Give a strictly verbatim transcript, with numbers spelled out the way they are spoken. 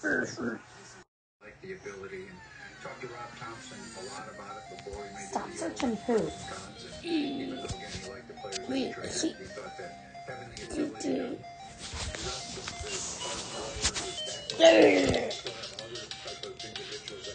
Like the ability and talked to Rob Thompson a lot about it before we made Stop the deal. searching who. Pros and cons, and even though again he liked the players that he traded, he thought that having the ability to dress them as star players, as backup players, still have other type of individuals